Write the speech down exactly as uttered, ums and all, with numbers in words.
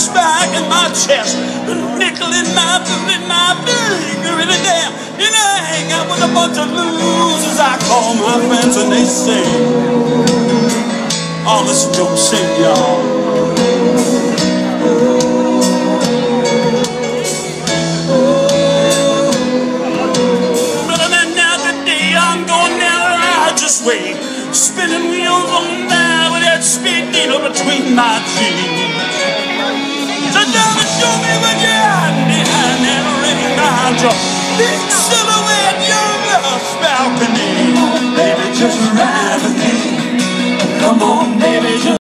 spark in my chest, a nickel in my in my finger, really damn. You know, I hang out with a bunch of losers. I call my friends and they sing. Oh, listen to them sing, y'all. Way, spinning wheels on there with that speed needle between my teeth. So don't show me what you're hiding behind that ring behind your big silhouette, your rough balcony. Baby, just ride with me. Come on, baby, just